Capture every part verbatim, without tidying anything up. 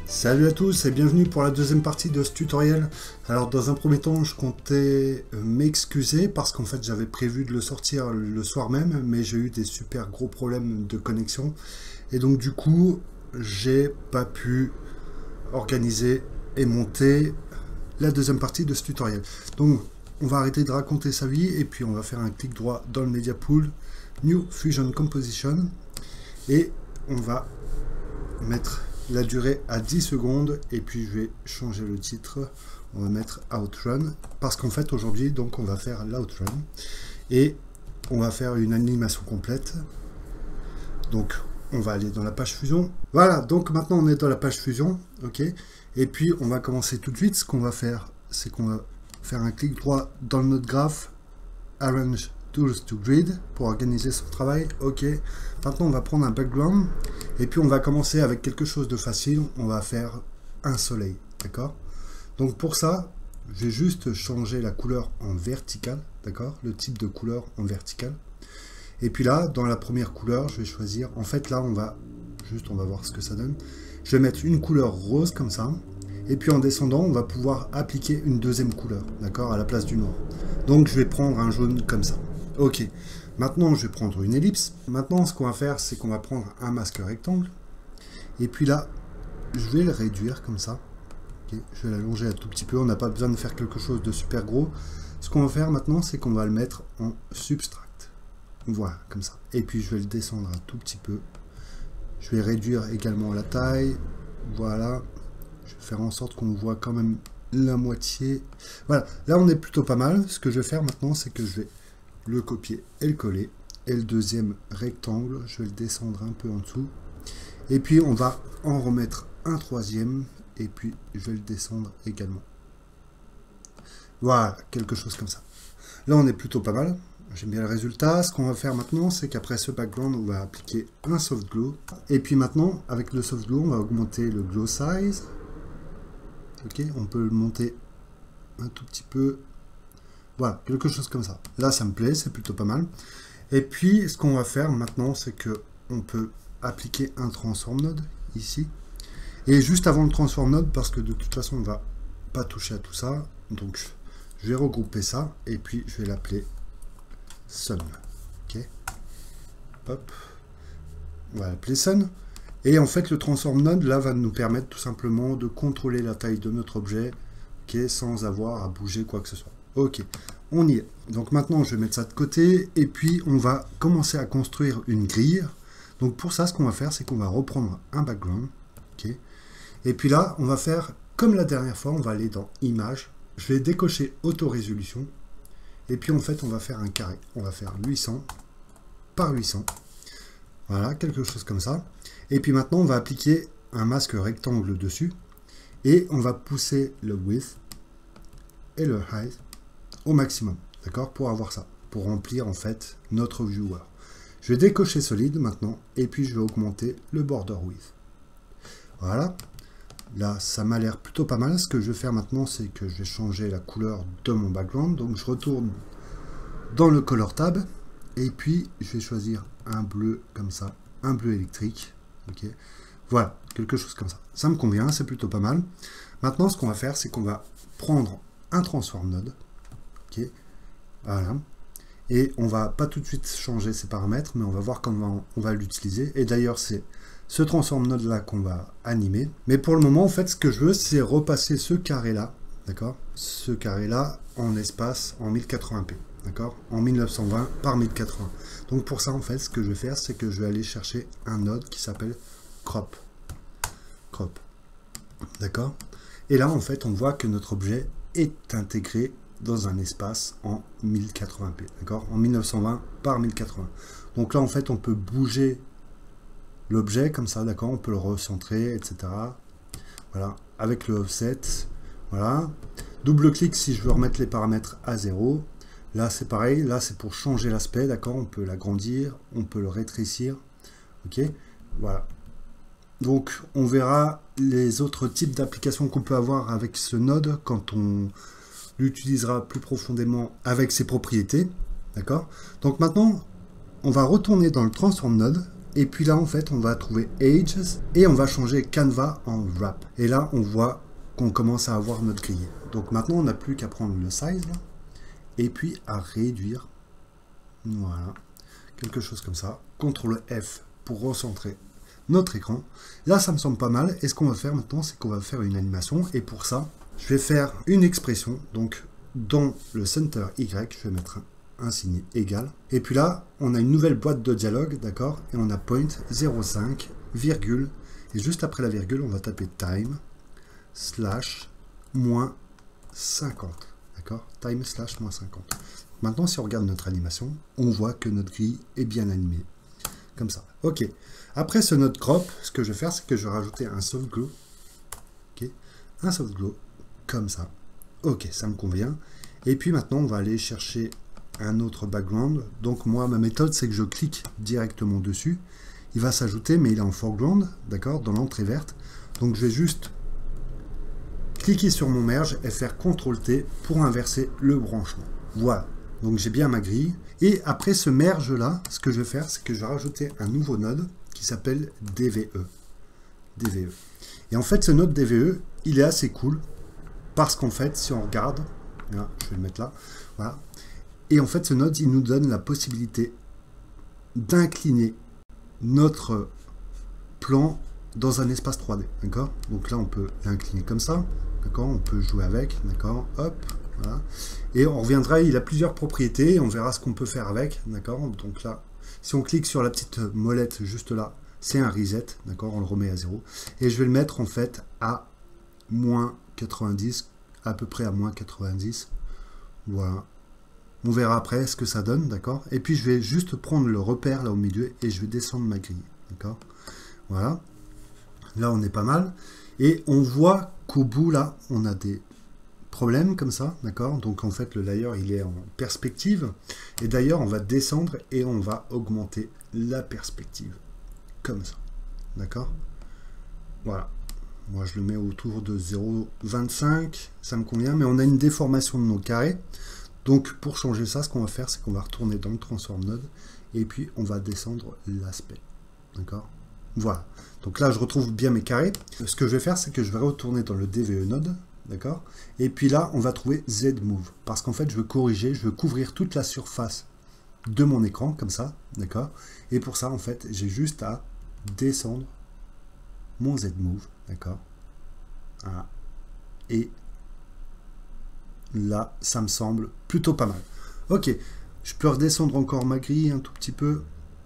Salut à tous et bienvenue pour la deuxième partie de ce tutoriel. Alors dans un premier temps je comptais m'excuser parce qu'en fait j'avais prévu de le sortir le soir même, mais j'ai eu des super gros problèmes de connexion et donc du coup j'ai pas pu organiser et monter la deuxième partie de ce tutoriel. Donc on va arrêter de raconter sa vie et puis on va faire un clic droit dans le Media Pool, New Fusion Composition, et on va mettre la durée à dix secondes et puis je vais changer le titre, on va mettre Outrun parce qu'en fait aujourd'hui donc on va faire l'Outrun et on va faire une animation complète. Donc on va aller dans la page Fusion. Voilà, donc maintenant on est dans la page Fusion, ok, et puis on va commencer tout de suite. Ce qu'on va faire, c'est qu'on va faire un clic droit dans le node graph, Arrange Tools to Grid pour organiser son travail. Ok, maintenant on va prendre un background et puis on va commencer avec quelque chose de facile. On va faire un soleil, d'accord. Donc pour ça je vais juste changer la couleur en vertical, d'accord, le type de couleur en vertical. Et puis là dans la première couleur je vais choisir, en fait là on va juste, on va voir ce que ça donne. Je vais mettre une couleur rose comme ça. Et puis en descendant, on va pouvoir appliquer une deuxième couleur, d'accord, à la place du noir. Donc je vais prendre un jaune comme ça. Ok, maintenant je vais prendre une ellipse. Maintenant ce qu'on va faire, c'est qu'on va prendre un masque rectangle. Et puis là, je vais le réduire comme ça. Okay, je vais l'allonger un tout petit peu, on n'a pas besoin de faire quelque chose de super gros. Ce qu'on va faire maintenant, c'est qu'on va le mettre en subtract. Voilà, comme ça. Et puis je vais le descendre un tout petit peu. Je vais réduire également la taille. Voilà. Je vais faire en sorte qu'on voit quand même la moitié. Voilà, là on est plutôt pas mal. Ce que je vais faire maintenant, c'est que je vais le copier et le coller. Et le deuxième rectangle, je vais le descendre un peu en dessous. Et puis on va en remettre un troisième. Et puis je vais le descendre également. Voilà, quelque chose comme ça. Là on est plutôt pas mal. J'aime bien le résultat. Ce qu'on va faire maintenant, c'est qu'après ce background, on va appliquer un soft glow. Et puis maintenant, avec le soft glow, on va augmenter le glow size. Ok, on peut le monter un tout petit peu. Voilà, quelque chose comme ça. Là, ça me plaît, c'est plutôt pas mal. Et puis, ce qu'on va faire maintenant, c'est que on peut appliquer un transform node ici. Et juste avant le transform node, parce que de toute façon, on va pas toucher à tout ça. Donc, je vais regrouper ça et puis je vais l'appeler Sun. Ok. Hop. On va l'appeler Sun. Et en fait, le transform node, là, va nous permettre tout simplement de contrôler la taille de notre objet, okay, sans avoir à bouger quoi que ce soit. Ok, on y est. Donc maintenant, je vais mettre ça de côté, et puis on va commencer à construire une grille. Donc pour ça, ce qu'on va faire, c'est qu'on va reprendre un background. Okay, et puis là, on va faire comme la dernière fois, on va aller dans Images. Je vais décocher Auto-résolution. Et puis en fait, on va faire un carré. On va faire huit cents par huit cents. Voilà, quelque chose comme ça. Et puis maintenant, on va appliquer un masque rectangle dessus. Et on va pousser le width et le height au maximum. D'accord? Pour avoir ça. Pour remplir en fait notre viewer. Je vais décocher solide maintenant. Et puis je vais augmenter le border width. Voilà. Là, ça m'a l'air plutôt pas mal. Ce que je vais faire maintenant, c'est que je vais changer la couleur de mon background. Donc je retourne dans le color tab. Et puis je vais choisir un bleu comme ça. Un bleu électrique. Ok, voilà, quelque chose comme ça. Ça me convient, c'est plutôt pas mal. Maintenant, ce qu'on va faire, c'est qu'on va prendre un transform node. Ok, voilà. Et on va pas tout de suite changer ses paramètres, mais on va voir comment on va l'utiliser. Et d'ailleurs, c'est ce transform node là qu'on va animer. Mais pour le moment, en fait, ce que je veux, c'est repasser ce carré là, d'accord, ce carré là en espace en mille quatre-vingts p. D'accord, en mille neuf cent vingt par mille quatre-vingts. Donc pour ça, en fait, ce que je vais faire, c'est que je vais aller chercher un node qui s'appelle crop. Crop. D'accord. Et là, en fait, on voit que notre objet est intégré dans un espace en mille quatre-vingts p. D'accord, en mille neuf cent vingt par mille quatre-vingts. Donc là, en fait, on peut bouger l'objet comme ça, d'accord. On peut le recentrer, et cetera. Voilà, avec le offset. Voilà. Double-clic si je veux remettre les paramètres à zéro. Là, c'est pareil. Là, c'est pour changer l'aspect, d'accord. On peut l'agrandir, on peut le rétrécir. Ok, voilà. Donc, on verra les autres types d'applications qu'on peut avoir avec ce node quand on l'utilisera plus profondément avec ses propriétés, d'accord. Donc maintenant, on va retourner dans le transform node Et puis là, en fait, on va trouver Ages et on va changer Canva en Wrap. Et là, on voit qu'on commence à avoir notre grille. Donc maintenant, on n'a plus qu'à prendre le size, là, et puis à réduire. Voilà. Quelque chose comme ça. contrôle F pour recentrer notre écran. Là, ça me semble pas mal. Et ce qu'on va faire maintenant, c'est qu'on va faire une animation. Et pour ça, je vais faire une expression. Donc, dans le center Y, je vais mettre un, un signe égal. Et puis là, on a une nouvelle boîte de dialogue, d'accord? Et on a point zéro cinq, virgule. Et juste après la virgule, on va taper time slash moins cinquante. D'accord? Time slash moins cinquante. Maintenant, si on regarde notre animation, on voit que notre grille est bien animée. Comme ça. OK. Après ce node crop, ce que je vais faire, c'est que je vais rajouter un soft glow. OK. Un soft glow. Comme ça. OK, ça me convient. Et puis maintenant, on va aller chercher un autre background. Donc moi, ma méthode, c'est que je clique directement dessus. Il va s'ajouter, mais il est en foreground, d'accord, dans l'entrée verte. Donc je vais juste cliquer sur mon merge et faire contrôle T pour inverser le branchement. Voilà. Donc j'ai bien ma grille. Et après ce merge là, ce que je vais faire, c'est que je vais rajouter un nouveau node qui s'appelle D V E. D V E. Et en fait, ce node D V E, il est assez cool parce qu'en fait, si on regarde, là, je vais le mettre là, voilà. Et en fait, ce node, il nous donne la possibilité d'incliner notre plan dans un espace trois D, d'accord? Donc là, on peut l'incliner comme ça, d'accord? On peut jouer avec, d'accord? Hop, voilà. Et on reviendra, il a plusieurs propriétés, on verra ce qu'on peut faire avec, d'accord? Donc là, si on clique sur la petite molette juste là, c'est un reset, d'accord? On le remet à zéro. Et je vais le mettre en fait à moins quatre-vingt-dix, à peu près à moins quatre-vingt-dix. Voilà. On verra après ce que ça donne, d'accord? Et puis je vais juste prendre le repère là au milieu et je vais descendre ma grille, d'accord? Voilà. Là, on est pas mal. Et on voit qu'au bout, là, on a des problèmes comme ça, d'accord? Donc en fait, le layer, il est en perspective. Et d'ailleurs, on va descendre et on va augmenter la perspective. Comme ça, d'accord? Voilà. Moi, je le mets autour de zéro virgule vingt-cinq. Ça me convient, mais on a une déformation de nos carrés. Donc, pour changer ça, ce qu'on va faire, c'est qu'on va retourner dans le Transform Node et puis on va descendre l'aspect. D'accord? Voilà. Donc là, je retrouve bien mes carrés. Ce que je vais faire, c'est que je vais retourner dans le D V E Node. D'accord? Et puis là, on va trouver Z Move. Parce qu'en fait, je veux corriger, je veux couvrir toute la surface de mon écran, comme ça. D'accord? Et pour ça, en fait, j'ai juste à descendre mon Z Move. D'accord? Voilà. Et là, ça me semble plutôt pas mal. Ok, je peux redescendre encore ma grille un tout petit peu.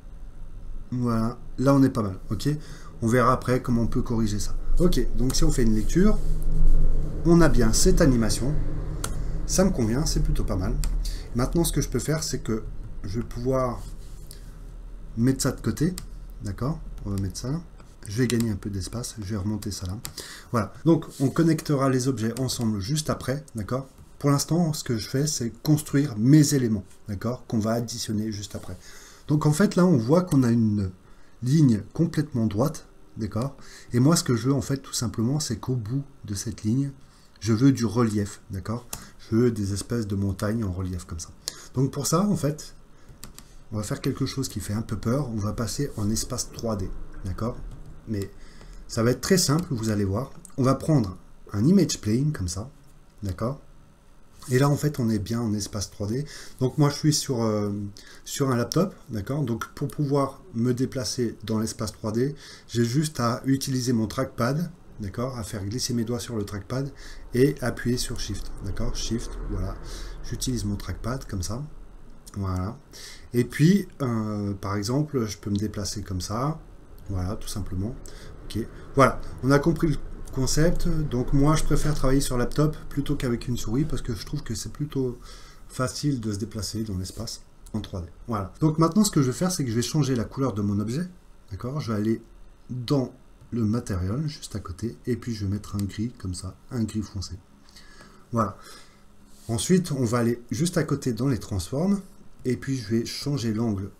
Voilà, là on est pas mal. Ok, on verra après comment on peut corriger ça. Ok, donc si on fait une lecture, on a bien cette animation. Ça me convient, c'est plutôt pas mal. Maintenant, ce que je peux faire, c'est que je vais pouvoir mettre ça de côté. D'accord? On va mettre ça là. Je vais gagner un peu d'espace. Je vais remonter ça là. Voilà. Donc, on connectera les objets ensemble juste après. D'accord? Pour l'instant, ce que je fais, c'est construire mes éléments, d'accord, qu'on va additionner juste après. Donc en fait, là, on voit qu'on a une ligne complètement droite, d'accord. Et moi, ce que je veux, en fait, tout simplement, c'est qu'au bout de cette ligne, je veux du relief, d'accord. Je veux des espèces de montagnes en relief comme ça. Donc pour ça, en fait, on va faire quelque chose qui fait un peu peur. On va passer en espace trois D, d'accord. Mais ça va être très simple, vous allez voir. On va prendre un image plane comme ça, d'accord. Et là, en fait, on est bien en espace trois D. Donc, moi, je suis sur, euh, sur un laptop, d'accord? Donc, pour pouvoir me déplacer dans l'espace trois D, j'ai juste à utiliser mon trackpad, d'accord? À faire glisser mes doigts sur le trackpad et appuyer sur Shift, d'accord? Shift, voilà. J'utilise mon trackpad comme ça, voilà. Et puis, euh, par exemple, je peux me déplacer comme ça, voilà, tout simplement. Ok, voilà. On a compris le concept. Donc moi je préfère travailler sur laptop plutôt qu'avec une souris parce que je trouve que c'est plutôt facile de se déplacer dans l'espace en trois D. Voilà. Donc maintenant ce que je vais faire, c'est que je vais changer la couleur de mon objet. D'accord? Je vais aller dans le matériel juste à côté et puis je vais mettre un gris comme ça, un gris foncé. Voilà. Ensuite on va aller juste à côté dans les transforms et puis je vais changer l'angle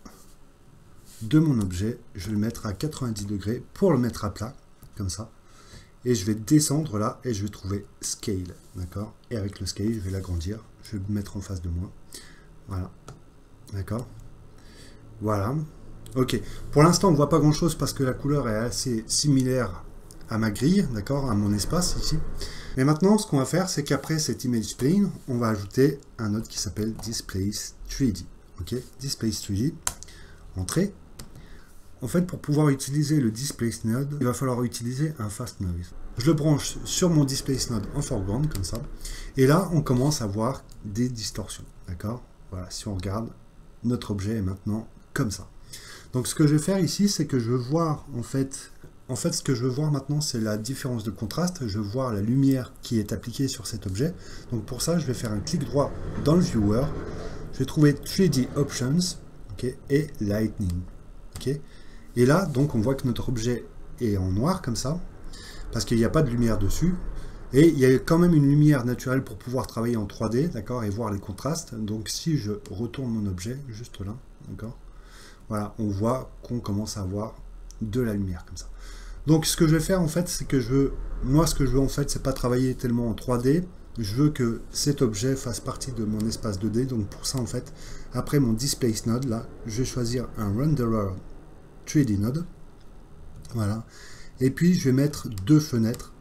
de mon objet. Je vais le mettre à quatre-vingt-dix degrés pour le mettre à plat comme ça. Et je vais descendre là et je vais trouver Scale, d'accord? Et avec le Scale, je vais l'agrandir. Je vais le mettre en face de moi. Voilà. D'accord? Voilà. Ok, pour l'instant on voit pas grand chose parce que la couleur est assez similaire à ma grille, d'accord, à mon espace ici. Mais maintenant ce qu'on va faire, c'est qu'après cet image plane, on va ajouter un node qui s'appelle displace trois D. Ok, displace trois D, entrée. En fait, pour pouvoir utiliser le displace node, il va falloir utiliser un fast noise. Je le branche sur mon displace node en foreground comme ça, et là on commence à voir des distorsions, d'accord. Voilà, si on regarde, notre objet est maintenant comme ça. Donc ce que je vais faire ici, c'est que je veux voir, en fait, en fait ce que je veux voir maintenant, c'est la différence de contraste. Je veux voir la lumière qui est appliquée sur cet objet. Donc pour ça, je vais faire un clic droit dans le viewer. Je vais trouver trois D Options, okay, et Lightning. Okay. Et là, donc on voit que notre objet est en noir comme ça, parce qu'il n'y a pas de lumière dessus. Et il y a quand même une lumière naturelle pour pouvoir travailler en trois D, d'accord, et voir les contrastes. Donc si je retourne mon objet, juste là, d'accord, voilà, on voit qu'on commence à avoir de la lumière comme ça. Donc ce que je vais faire en fait, c'est que je veux, moi ce que je veux en fait, c'est pas travailler tellement en trois D, je veux que cet objet fasse partie de mon espace deux D, donc pour ça en fait, après mon displace node, là, je vais choisir un renderer trois D node, voilà, et puis je vais mettre deux fenêtres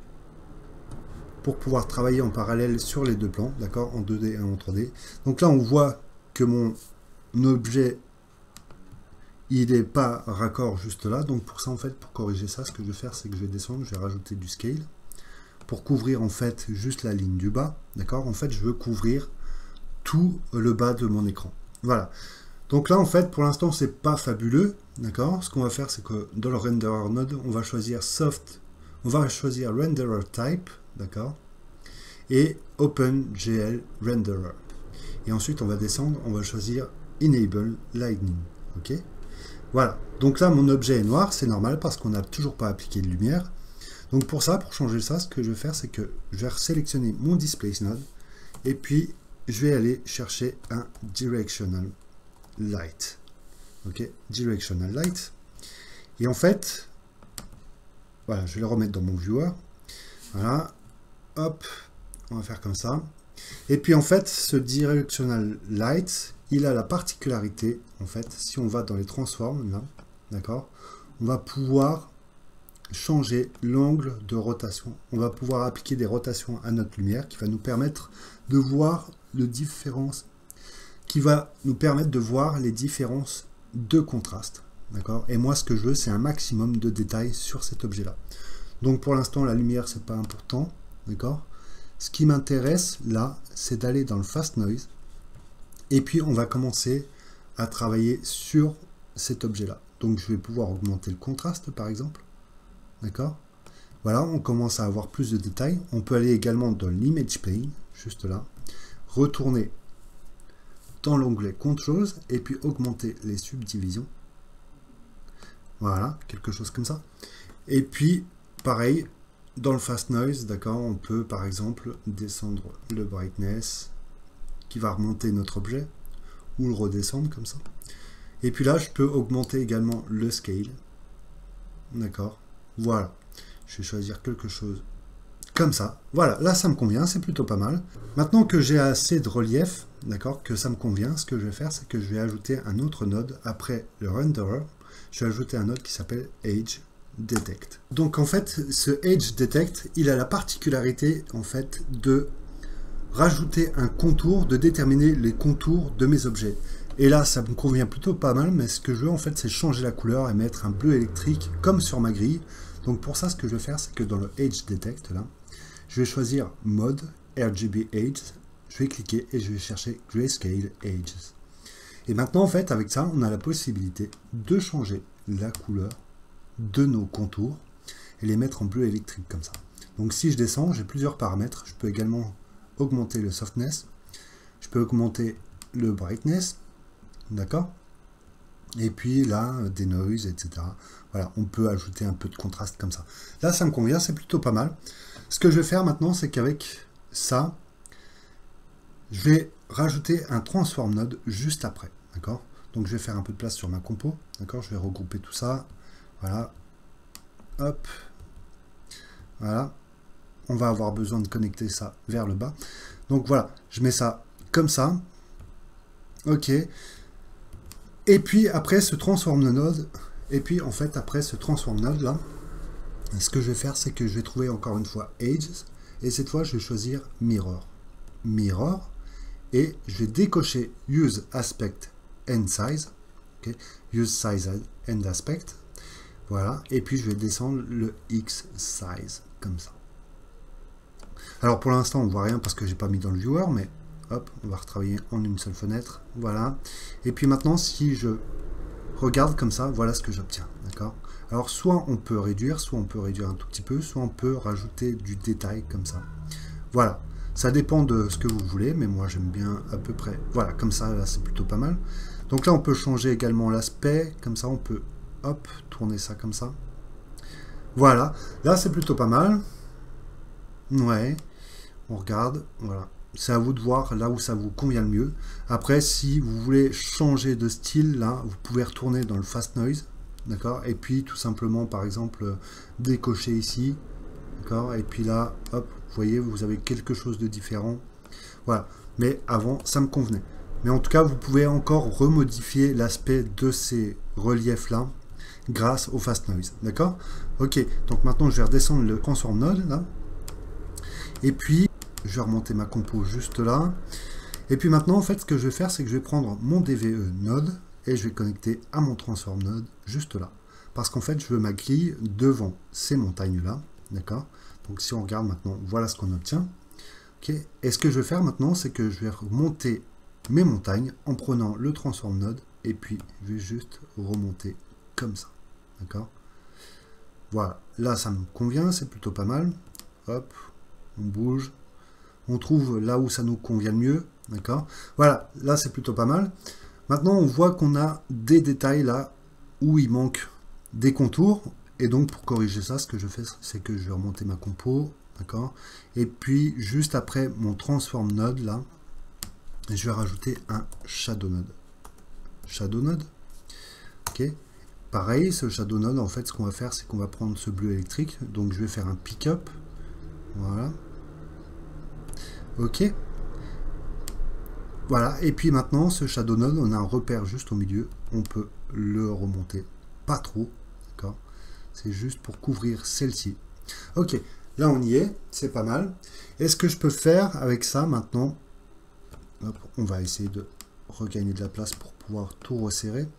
pour pouvoir travailler en parallèle sur les deux plans, d'accord, en deux D et en trois D. Donc là on voit que mon objet il n'est pas raccord juste là, donc pour ça en fait, pour corriger ça, ce que je vais faire, c'est que je vais descendre, je vais rajouter du scale pour couvrir en fait juste la ligne du bas, d'accord. En fait, je veux couvrir tout le bas de mon écran. Voilà. Donc là en fait, pour l'instant, c'est pas fabuleux, d'accord. Ce qu'on va faire, c'est que dans le renderer node, on va choisir soft, on va choisir renderer type, d'accord, et OpenGL renderer. Et ensuite, on va descendre, on va choisir enable lightning, ok. Voilà, donc là mon objet est noir, c'est normal parce qu'on n'a toujours pas appliqué de lumière. Donc pour ça, pour changer ça, ce que je vais faire, c'est que je vais sélectionner mon displace node et puis je vais aller chercher un directional light. Ok, directional light. Et en fait, voilà, je vais le remettre dans mon viewer. Voilà, hop, on va faire comme ça. Et puis en fait, ce directional light, il a la particularité, en fait, si on va dans les transforms, là, d'accord, on va pouvoir changer l'angle de rotation. On va pouvoir appliquer des rotations à notre lumière qui va nous permettre de voir les différences, qui va nous permettre de voir les différences de contraste, d'accord. Et moi, ce que je veux, c'est un maximum de détails sur cet objet-là. Donc pour l'instant, la lumière, c'est pas important, d'accord. Ce qui m'intéresse là, c'est d'aller dans le fast noise. Et puis, on va commencer à travailler sur cet objet-là. Donc, je vais pouvoir augmenter le contraste, par exemple. D'accord? Voilà, on commence à avoir plus de détails. On peut aller également dans l'image plane, juste là. Retourner dans l'onglet Controls et puis augmenter les subdivisions. Voilà, quelque chose comme ça. Et puis, pareil, dans le fast noise, d'accord, on peut, par exemple, descendre le brightness, qui va remonter notre objet, ou le redescendre comme ça. Et puis là, je peux augmenter également le scale. D'accord. Voilà. Je vais choisir quelque chose comme ça. Voilà, là ça me convient, c'est plutôt pas mal. Maintenant que j'ai assez de relief, d'accord, que ça me convient, ce que je vais faire, c'est que je vais ajouter un autre node après le renderer. Je vais ajouter un node qui s'appelle Edge Detect. Donc en fait, ce Edge Detect, il a la particularité en fait de rajouter un contour, de déterminer les contours de mes objets. Et là, ça me convient plutôt pas mal, mais ce que je veux en fait, c'est changer la couleur et mettre un bleu électrique comme sur ma grille. Donc pour ça, ce que je vais faire, c'est que dans le Edge Detect, là, je vais choisir Mode, R G B Edge, je vais cliquer et je vais chercher Grayscale Edges. Et maintenant, en fait, avec ça, on a la possibilité de changer la couleur de nos contours et les mettre en bleu électrique comme ça. Donc si je descends, j'ai plusieurs paramètres. Je peux également augmenter le softness, je peux augmenter le brightness, d'accord, et puis là, des noise, et cetera. Voilà, on peut ajouter un peu de contraste comme ça. Là, ça me convient, c'est plutôt pas mal. Ce que je vais faire maintenant, c'est qu'avec ça, je vais rajouter un transform node juste après, d'accord. Donc je vais faire un peu de place sur ma compo, d'accord, je vais regrouper tout ça, voilà, hop, voilà. On va avoir besoin de connecter ça vers le bas. Donc voilà, je mets ça comme ça. Ok. Et puis après ce transform node, et puis en fait après ce transform node là, ce que je vais faire, c'est que je vais trouver encore une fois Edges, et cette fois je vais choisir Mirror. Mirror, et je vais décocher Use Aspect and Size, okay. Use Size and Aspect, voilà, et puis je vais descendre le X Size, comme ça. Alors pour l'instant on voit rien parce que j'ai pas mis dans le viewer, mais hop, on va retravailler en une seule fenêtre, voilà. Et puis maintenant si je regarde comme ça, voilà ce que j'obtiens, d'accord. Alors soit on peut réduire, soit on peut réduire un tout petit peu, soit on peut rajouter du détail comme ça. Voilà, ça dépend de ce que vous voulez, mais moi j'aime bien à peu près, voilà, comme ça, là c'est plutôt pas mal. Donc là on peut changer également l'aspect, comme ça on peut, hop, tourner ça comme ça. Voilà, là c'est plutôt pas mal. Ouais, on regarde, voilà. C'est à vous de voir là où ça vous convient le mieux. Après, si vous voulez changer de style, là, vous pouvez retourner dans le Fast Noise, d'accord. Et puis, tout simplement, par exemple, décocher ici, d'accord. Et puis là, hop, vous voyez, vous avez quelque chose de différent. Voilà. Mais avant, ça me convenait. Mais en tout cas, vous pouvez encore remodifier l'aspect de ces reliefs-là grâce au Fast Noise, d'accord. Ok, donc maintenant, je vais redescendre le Transform Node, là. Et puis, je vais remonter ma compo juste là. Et puis maintenant, en fait, ce que je vais faire, c'est que je vais prendre mon D V E node et je vais connecter à mon transform node juste là. Parce qu'en fait, je veux ma grille devant ces montagnes-là. D'accord? Donc, si on regarde maintenant, voilà ce qu'on obtient. Okay. Et ce que je vais faire maintenant, c'est que je vais remonter mes montagnes en prenant le transform node et puis je vais juste remonter comme ça. D'accord? Voilà. Là, ça me convient, c'est plutôt pas mal. Hop, on bouge. On trouve là où ça nous convient le mieux, d'accord. Voilà, là c'est plutôt pas mal. Maintenant, on voit qu'on a des détails là où il manque des contours. Et donc, pour corriger ça, ce que je fais, c'est que je vais remonter ma compo, d'accord. Et puis, juste après mon transform node là, je vais rajouter un shadow node. Shadow node, ok. Pareil, ce shadow node, en fait, ce qu'on va faire, c'est qu'on va prendre ce bleu électrique. Donc, je vais faire un pick-up, voilà. Ok, voilà, et puis maintenant ce shadow node, on a un repère juste au milieu, on peut le remonter, pas trop, d'accord, c'est juste pour couvrir celle-ci. Ok, là on y est, c'est pas mal. Et ce que je peux faire avec ça maintenant, hop, on va essayer de regagner de la place pour pouvoir tout resserrer.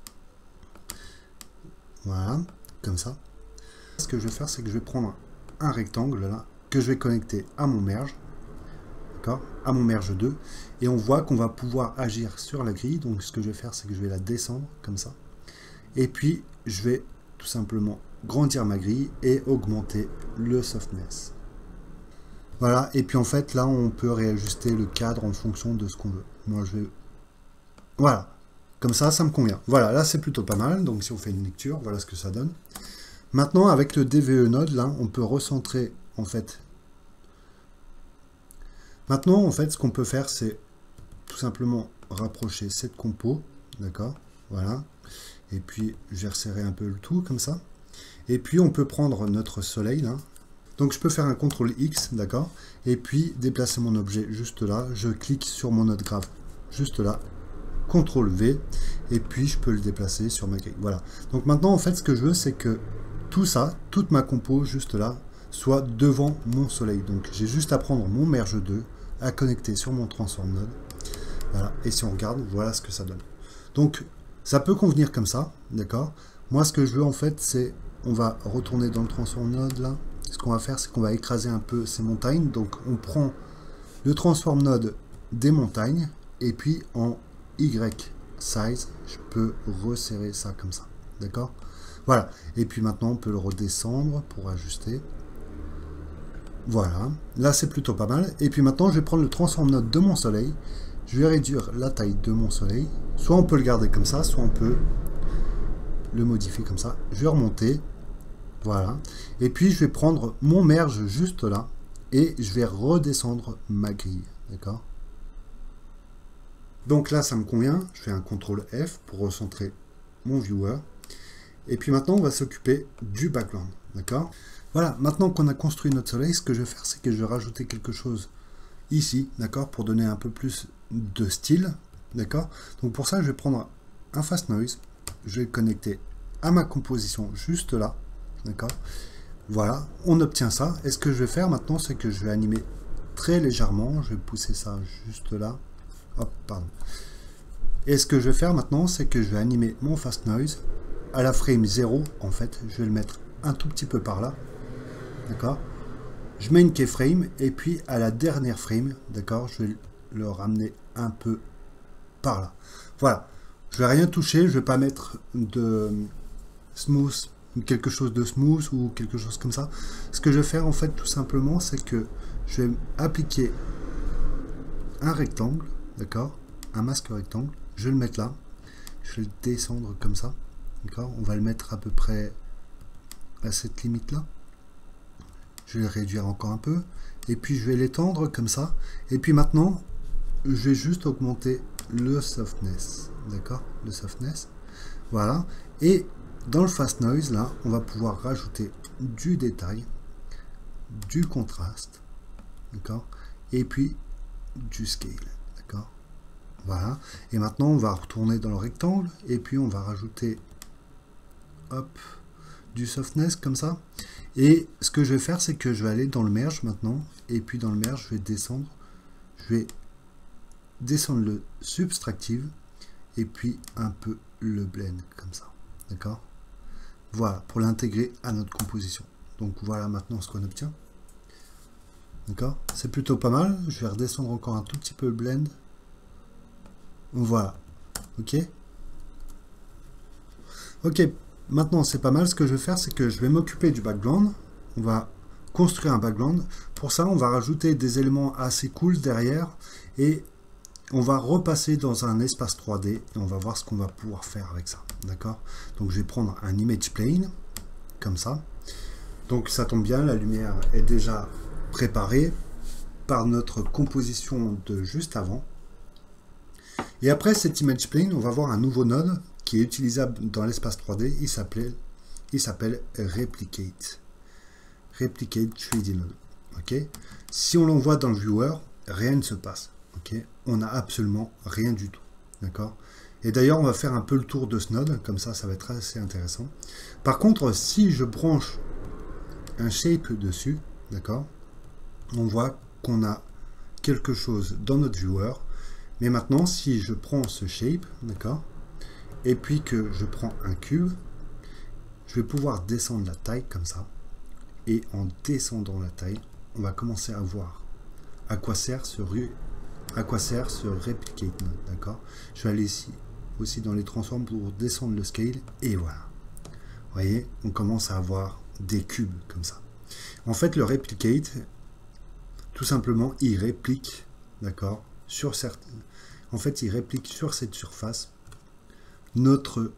Voilà, comme ça. Ce que je vais faire, c'est que je vais prendre un rectangle là, que je vais connecter à mon merge. À mon merge deux, et on voit qu'on va pouvoir agir sur la grille. Donc ce que je vais faire, c'est que je vais la descendre comme ça, et puis je vais tout simplement grandir ma grille et augmenter le softness. Voilà, et puis en fait là on peut réajuster le cadre en fonction de ce qu'on veut. Moi je vais, voilà, comme ça, ça me convient. Voilà, là c'est plutôt pas mal. Donc si on fait une lecture, voilà ce que ça donne. Maintenant avec le D V E node là, on peut recentrer en fait. Maintenant, en fait, ce qu'on peut faire, c'est tout simplement rapprocher cette compo, d'accord, voilà, et puis je vais resserrer un peu le tout, comme ça, et puis on peut prendre notre soleil, là, donc je peux faire un contrôle X, d'accord, et puis déplacer mon objet juste là, je clique sur mon node grave, juste là, contrôle V, et puis je peux le déplacer sur ma grille, voilà. Donc maintenant, en fait, ce que je veux, c'est que tout ça, toute ma compo, juste là, soit devant mon soleil. Donc j'ai juste à prendre mon merge deux, à connecter sur mon transform node. Voilà, et si on regarde, voilà ce que ça donne. Donc ça peut convenir comme ça, d'accord. Moi ce que je veux en fait, c'est, on va retourner dans le transform node là. Ce qu'on va faire, c'est qu'on va écraser un peu ces montagnes. Donc on prend le transform node des montagnes, et puis en Y size, je peux resserrer ça comme ça, d'accord. Voilà, et puis maintenant on peut le redescendre pour ajuster. Voilà, là c'est plutôt pas mal. Et puis maintenant je vais prendre le transform node de mon soleil, je vais réduire la taille de mon soleil, soit on peut le garder comme ça, soit on peut le modifier comme ça. Je vais remonter, voilà, et puis je vais prendre mon merge juste là, et je vais redescendre ma grille, d'accord. Donc là ça me convient, je fais un contrôle F pour recentrer mon viewer, et puis maintenant on va s'occuper du background, d'accord. Voilà, maintenant qu'on a construit notre soleil, ce que je vais faire, c'est que je vais rajouter quelque chose ici, d'accord, pour donner un peu plus de style, d'accord. Donc pour ça, je vais prendre un fast noise. Je vais le connecter à ma composition juste là. D'accord? Voilà, on obtient ça. Et ce que je vais faire maintenant, c'est que je vais animer très légèrement. Je vais pousser ça juste là. Hop, pardon. Et ce que je vais faire maintenant, c'est que je vais animer mon fast noise à la frame zéro. En fait, je vais le mettre un tout petit peu par là. D'accord? Je mets une keyframe et puis à la dernière frame, d'accord, je vais le ramener un peu par là. Voilà. Je vais rien toucher, je vais pas mettre de smooth, quelque chose de smooth ou quelque chose comme ça. Ce que je vais faire en fait tout simplement, c'est que je vais appliquer un rectangle, d'accord, un masque rectangle. Je vais le mettre là. Je vais le descendre comme ça, d'accord. On va le mettre à peu près à cette limite là. Je vais le réduire encore un peu et puis je vais l'étendre comme ça. Et puis maintenant, je vais juste augmenter le softness, d'accord, le softness, voilà. Et dans le fast noise là, on va pouvoir rajouter du détail, du contraste, d'accord, et puis du scale, d'accord, voilà. Et maintenant on va retourner dans le rectangle et puis on va rajouter, hop, du softness comme ça. Et ce que je vais faire, c'est que je vais aller dans le merge maintenant, et puis dans le merge je vais descendre, je vais descendre le subtractive et puis un peu le blend comme ça, d'accord, voilà, pour l'intégrer à notre composition. Donc voilà maintenant ce qu'on obtient, d'accord, c'est plutôt pas mal. Je vais redescendre encore un tout petit peu le blend, voilà, ok ok maintenant c'est pas mal. Ce que je vais faire, c'est que je vais m'occuper du background. On va construire un background. Pour ça on va rajouter des éléments assez cool derrière et on va repasser dans un espace trois D et on va voir ce qu'on va pouvoir faire avec ça, d'accord. Donc je vais prendre un image plane comme ça. Donc ça tombe bien, la lumière est déjà préparée par notre composition de juste avant. Et après cette image plane, on va voir un nouveau node qui est utilisable dans l'espace trois D. Il s'appelle il s'appelle replicate replicate trois D node, ok. Si on l'envoie dans le viewer, rien ne se passe. Okay. On n'a absolument rien du tout, d'accord. Et d'ailleurs on va faire un peu le tour de ce node, comme ça ça va être assez intéressant. Par contre, si je branche un shape dessus, d'accord, on voit qu'on a quelque chose dans notre viewer. Mais maintenant si je prends ce shape, d'accord, et puis que je prends un cube, je vais pouvoir descendre la taille comme ça, et en descendant la taille, on va commencer à voir à quoi sert ce rue à quoi sert ce replicate node, d'accord. Je vais aller ici aussi dans les transforms pour descendre le scale et voilà. Vous voyez, on commence à avoir des cubes comme ça. En fait, le replicate, tout simplement, il réplique, d'accord, sur certaines. En fait, il réplique sur cette surface notre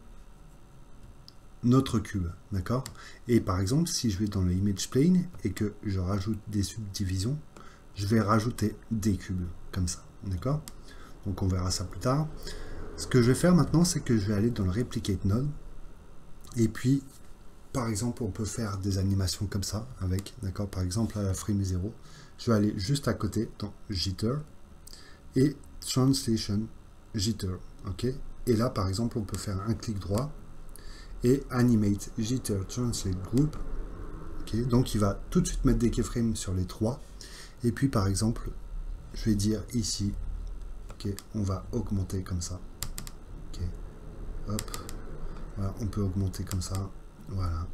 notre cube, d'accord. Et par exemple, si je vais dans le image plane et que je rajoute des subdivisions, je vais rajouter des cubes comme ça, d'accord. Donc on verra ça plus tard. Ce que je vais faire maintenant, c'est que je vais aller dans le replicate node et puis par exemple on peut faire des animations comme ça avec, d'accord, par exemple à la frame zéro, je vais aller juste à côté dans jitter et translation jitter, ok. Et là par exemple on peut faire un clic droit et animate jitter translate group, ok. Donc il va tout de suite mettre des keyframes sur les trois. Et puis par exemple, je vais dire ici, ok, on va augmenter comme ça, ok, hop, voilà, on peut augmenter comme ça, voilà,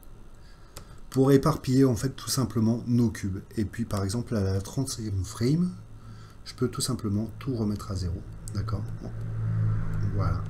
pour éparpiller en fait tout simplement nos cubes. Et puis par exemple à la trentième frame, je peux tout simplement tout remettre à zéro, d'accord, bon. Voilà,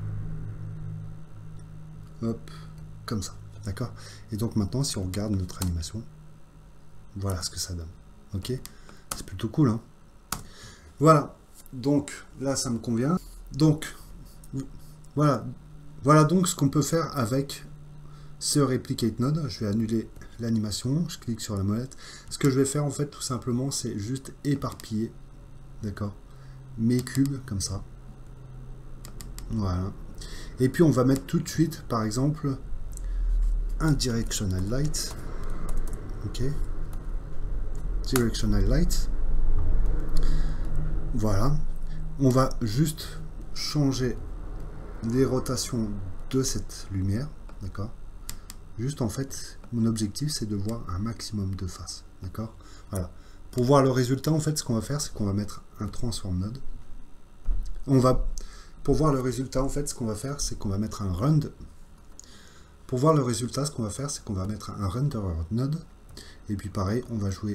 hop, comme ça, d'accord. Et donc maintenant, si on regarde notre animation, voilà ce que ça donne, ok. C'est plutôt cool, hein. Voilà, donc là ça me convient. Donc voilà, voilà donc ce qu'on peut faire avec ce replicate node. Je vais annuler l'animation, je clique sur la molette. Ce que je vais faire en fait tout simplement, c'est juste éparpiller, d'accord, mes cubes comme ça. Voilà. Et puis on va mettre tout de suite, par exemple, un directional light, ok. Directional light, voilà. On va juste changer les rotations de cette lumière, d'accord. Juste en fait, mon objectif c'est de voir un maximum de faces, d'accord. Voilà. Pour voir le résultat, en fait, ce qu'on va faire, c'est qu'on va mettre un transform node. On va, pour voir le résultat, en fait, ce qu'on va faire, c'est qu'on va mettre un render. Pour voir le résultat, ce qu'on va faire, c'est qu'on va mettre un renderer node. Et puis pareil, on va jouer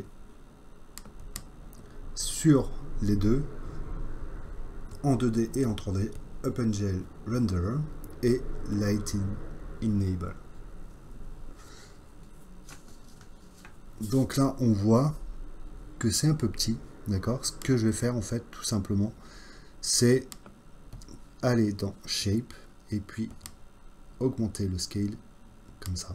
sur les deux, en deux D et en trois D, OpenGL Renderer et Lighting Enable. Donc là, on voit que c'est un peu petit, d'accord. Ce que je vais faire, en fait, tout simplement, c'est aller dans Shape et puis augmenter le scale, comme ça.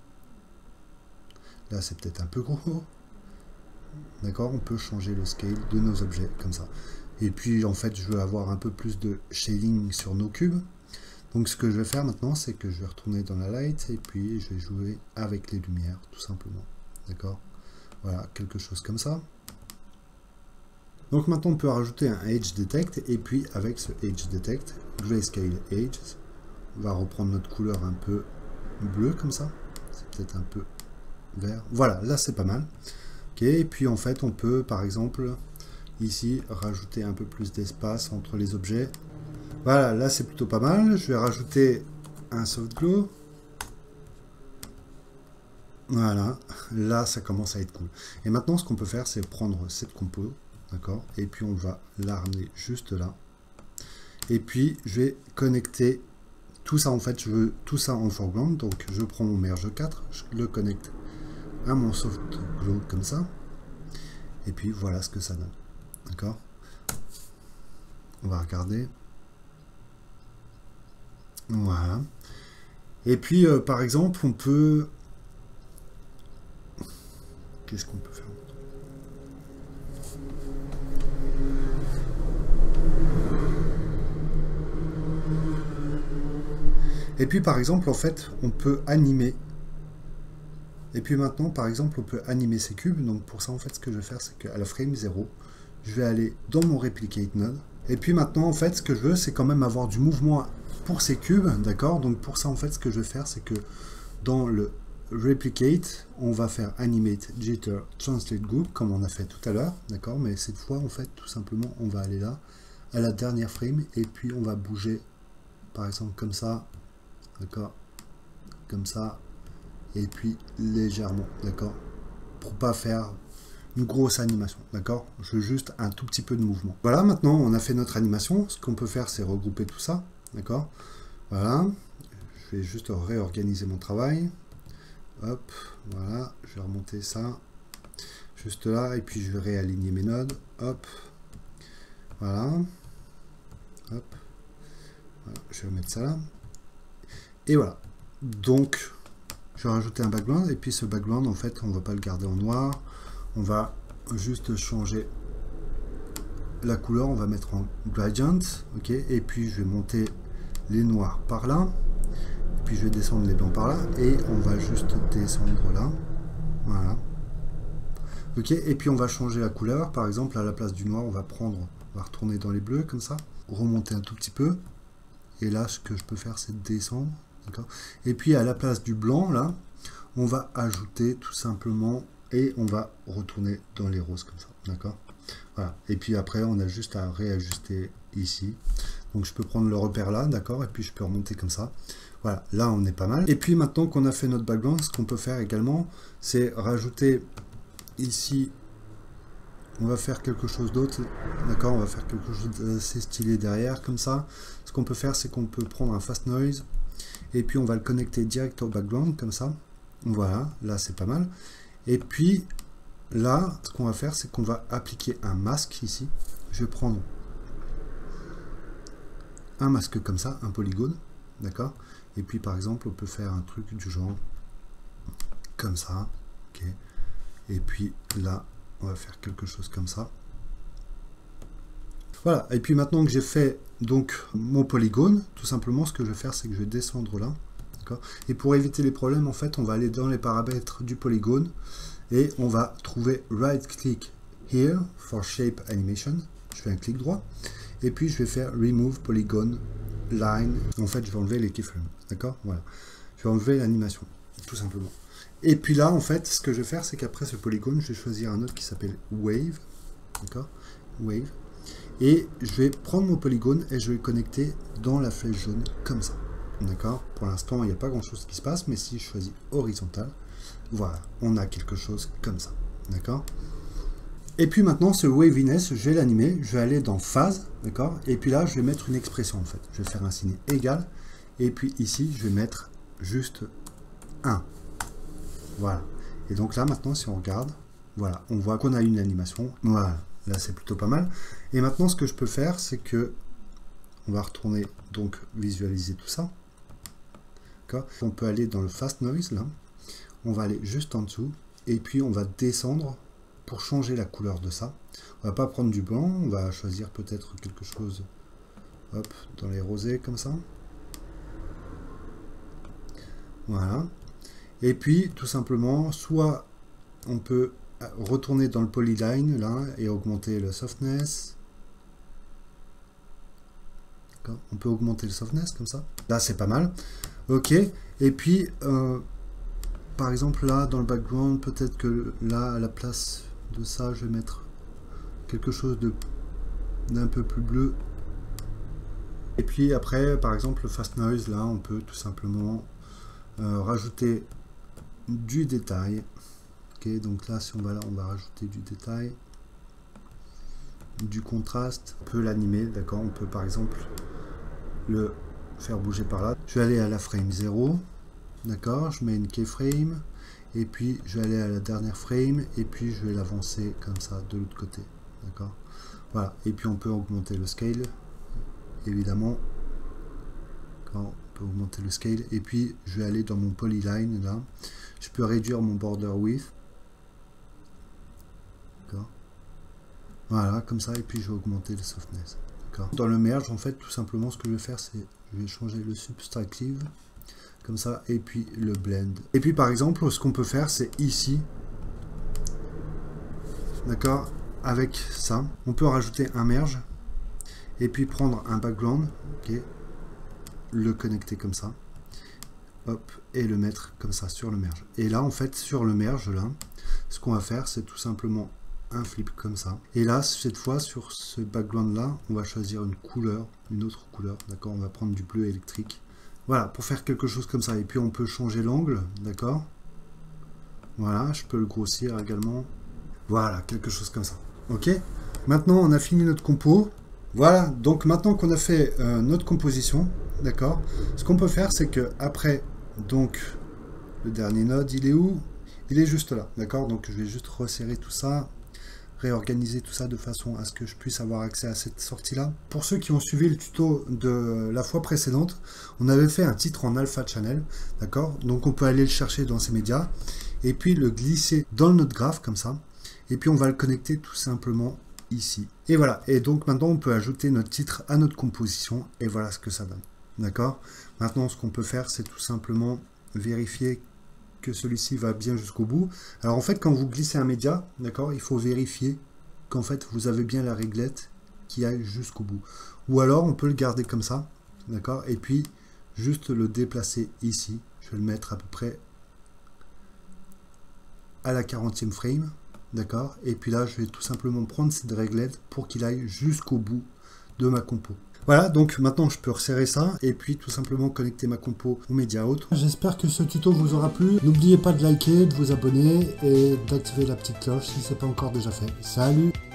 Là, c'est peut-être un peu gros. D'accord, on peut changer le scale de nos objets, comme ça. Et puis, en fait, je veux avoir un peu plus de shading sur nos cubes. Donc, ce que je vais faire maintenant, c'est que je vais retourner dans la light et puis je vais jouer avec les lumières, tout simplement. D'accord. Voilà, quelque chose comme ça. Donc maintenant on peut rajouter un Edge Detect et puis avec ce Edge Detect, Grayscale Edges, on va reprendre notre couleur un peu bleue comme ça. C'est peut-être un peu vert. Voilà, là c'est pas mal. Ok, et puis en fait on peut par exemple ici rajouter un peu plus d'espace entre les objets. Voilà, là c'est plutôt pas mal. Je vais rajouter un soft glow. Voilà, là ça commence à être cool. Et maintenant ce qu'on peut faire c'est prendre cette compo, d'accord, et puis on va la ramener juste là. Et puis je vais connecter tout ça, en fait je veux tout ça en foreground, donc je prends mon merge quatre, je le connecte à mon soft glow comme ça. Et puis voilà ce que ça donne, d'accord. On va regarder. Voilà. Et puis euh, par exemple on peut... Qu'est-ce qu'on peut faire? Et puis par exemple, en fait, on peut animer. Et puis maintenant, par exemple, on peut animer ces cubes. Donc pour ça, en fait, ce que je vais faire, c'est qu'à la frame zéro, je vais aller dans mon replicate node. Et puis maintenant, en fait, ce que je veux, c'est quand même avoir du mouvement pour ces cubes, d'accord. Donc pour ça, en fait, ce que je vais faire, c'est que dans le replicate, on va faire animate jitter translate group comme on a fait tout à l'heure, d'accord, mais cette fois en fait tout simplement on va aller là à la dernière frame et puis on va bouger par exemple comme ça, d'accord, comme ça et puis légèrement, d'accord, pour pas faire une grosse animation, d'accord, je veux juste un tout petit peu de mouvement. Voilà, maintenant on a fait notre animation. Ce qu'on peut faire, c'est regrouper tout ça, d'accord. Voilà, je vais juste réorganiser mon travail. Hop, voilà, je vais remonter ça juste là, et puis je vais réaligner mes nodes. Hop, voilà, hop, voilà, je vais remettre ça là. Et voilà, donc je vais rajouter un background, et puis ce background, en fait, on ne va pas le garder en noir, on va juste changer la couleur, on va mettre en gradient, ok, et puis je vais monter les noirs par là. Puis je vais descendre les blancs par là et on va juste descendre là, voilà, ok. Et puis on va changer la couleur, par exemple à la place du noir on va prendre, on va retourner dans les bleus comme ça, remonter un tout petit peu, et là ce que je peux faire c'est descendre, d'accord. Et puis à la place du blanc là on va ajouter tout simplement, et on va retourner dans les roses comme ça, d'accord, voilà. Et puis après on a juste à réajuster ici, donc je peux prendre le repère là, d'accord, et puis je peux remonter comme ça. Voilà, là on est pas mal. Et puis maintenant qu'on a fait notre background, ce qu'on peut faire également, c'est rajouter ici, on va faire quelque chose d'autre, d'accord, on va faire quelque chose d'assez stylé derrière, comme ça. Ce qu'on peut faire, c'est qu'on peut prendre un fast noise, et puis on va le connecter direct au background, comme ça. Voilà, là c'est pas mal. Et puis là, ce qu'on va faire, c'est qu'on va appliquer un masque ici. Je vais prendre un masque comme ça, un polygone, d'accord. Et puis par exemple on peut faire un truc du genre comme ça, ok. Et puis là on va faire quelque chose comme ça, voilà. Et puis maintenant que j'ai fait donc mon polygone, tout simplement ce que je vais faire c'est que je vais descendre là, d'accord. Et pour éviter les problèmes, en fait on va aller dans les paramètres du polygone et on va trouver right click here for shape animation. Je fais un clic droit et puis je vais faire remove polygon line. En fait, je vais enlever les keyframes, d'accord? Voilà. Je vais enlever l'animation, tout simplement. Et puis là, en fait, ce que je vais faire, c'est qu'après ce polygone, je vais choisir un autre qui s'appelle Wave, d'accord? Wave. Et je vais prendre mon polygone et je vais le connecter dans la flèche jaune, comme ça, d'accord? Pour l'instant, il n'y a pas grand-chose qui se passe, mais si je choisis horizontal, voilà, on a quelque chose comme ça, d'accord? Et puis maintenant, ce waviness, je vais l'animer, je vais aller dans phase, d'accord? Et puis là, je vais mettre une expression, en fait. Je vais faire un signe égal, et puis ici, je vais mettre juste un. Voilà. Et donc là, maintenant, si on regarde, voilà, on voit qu'on a une animation. Voilà, là, c'est plutôt pas mal. Et maintenant, ce que je peux faire, c'est que on va retourner, donc, visualiser tout ça. D'accord? On peut aller dans le fast noise, là. On va aller juste en dessous, et puis on va descendre pour changer la couleur de ça. On va pas prendre du blanc, on va choisir peut-être quelque chose, hop, dans les rosés, comme ça. Voilà. Et puis, tout simplement, soit on peut retourner dans le polyline, là, et augmenter le softness. On peut augmenter le softness, comme ça. Là, c'est pas mal. Ok. Et puis, euh, par exemple, là, dans le background, peut-être que là, à la place de ça, je vais mettre quelque chose de d'un peu plus bleu. Et puis, après, par exemple, le fast noise, là, on peut tout simplement euh, rajouter du détail. Ok, donc là, si on va là, on va rajouter du détail, du contraste. On peut l'animer, d'accord. On peut par exemple le faire bouger par là. Je vais aller à la frame zéro, d'accord. Je mets une keyframe et puis je vais aller à la dernière frame et puis je vais l'avancer comme ça de l'autre côté, d'accord. Voilà. Et puis on peut augmenter le scale, évidemment. On peut augmenter le scale et puis je vais aller dans mon polyline là. Je peux réduire mon border width. Voilà, comme ça, et puis je vais augmenter le softness. Dans le merge, en fait, tout simplement, ce que je vais faire, c'est je vais changer le subtractive, comme ça, et puis le blend. Et puis, par exemple, ce qu'on peut faire, c'est ici, d'accord, avec ça, on peut rajouter un merge, et puis prendre un background, ok, le connecter comme ça, hop, et le mettre comme ça sur le merge. Et là, en fait, sur le merge, là, ce qu'on va faire, c'est tout simplement un flip comme ça. Et là, cette fois, sur ce background là, on va choisir une couleur, une autre couleur, d'accord. On va prendre du bleu électrique. Voilà, pour faire quelque chose comme ça. Et puis on peut changer l'angle, d'accord. Voilà, je peux le grossir également. Voilà, quelque chose comme ça. Ok. Maintenant, on a fini notre compo. Voilà, donc maintenant qu'on a fait euh, notre composition, d'accord. Ce qu'on peut faire, c'est que après, donc, le dernier node, il est où? Il est juste là, d'accord. Donc je vais juste resserrer tout ça, réorganiser tout ça de façon à ce que je puisse avoir accès à cette sortie là. Pour ceux qui ont suivi le tuto de la fois précédente, on avait fait un titre en alpha channel, d'accord. Donc on peut aller le chercher dans ces médias et puis le glisser dans le node graph comme ça, et puis on va le connecter tout simplement ici. Et voilà, et donc maintenant on peut ajouter notre titre à notre composition et voilà ce que ça donne, d'accord. Maintenant ce qu'on peut faire, c'est tout simplement vérifier que celui-ci va bien jusqu'au bout. Alors en fait, quand vous glissez un média, d'accord, il faut vérifier qu'en fait vous avez bien la réglette qui aille jusqu'au bout. Ou alors on peut le garder comme ça, d'accord, et puis juste le déplacer ici. Je vais le mettre à peu près à la quarantième frame, d'accord, et puis là je vais tout simplement prendre cette réglette pour qu'il aille jusqu'au bout de ma compo. Voilà, donc maintenant je peux resserrer ça et puis tout simplement connecter ma compo au média autre. J'espère que ce tuto vous aura plu. N'oubliez pas de liker, de vous abonner et d'activer la petite cloche si ce n'est pas encore déjà fait. Salut!